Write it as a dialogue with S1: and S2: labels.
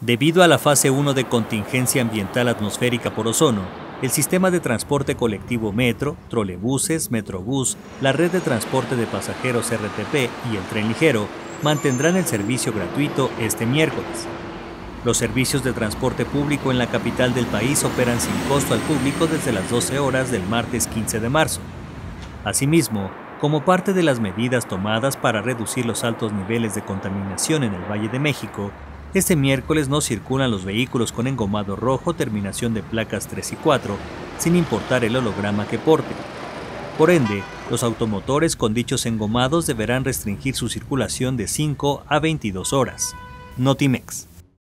S1: Debido a la fase 1 de contingencia ambiental atmosférica por ozono, el sistema de transporte colectivo Metro, trolebuses, Metrobús, la red de transporte de pasajeros RTP y el tren ligero mantendrán el servicio gratuito este miércoles. Los servicios de transporte público en la capital del país operan sin costo al público desde las 12 horas del martes 15 de marzo. Asimismo, como parte de las medidas tomadas para reducir los altos niveles de contaminación en el Valle de México, este miércoles no circulan los vehículos con engomado rojo terminación de placas 3 y 4, sin importar el holograma que porten. Por ende, los automotores con dichos engomados deberán restringir su circulación de 5 a 22 horas. Notimex.